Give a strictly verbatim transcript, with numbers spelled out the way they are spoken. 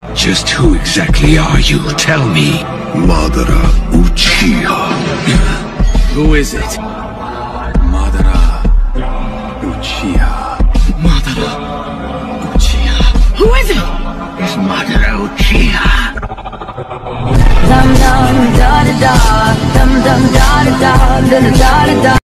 Just who exactly are you? Tell me. Madara Uchiha. Who is it? Madara Uchiha. Madara Uchiha. Who is it? It's Madara Uchiha. Dum dum da da da, dum dum da da da, da da da da.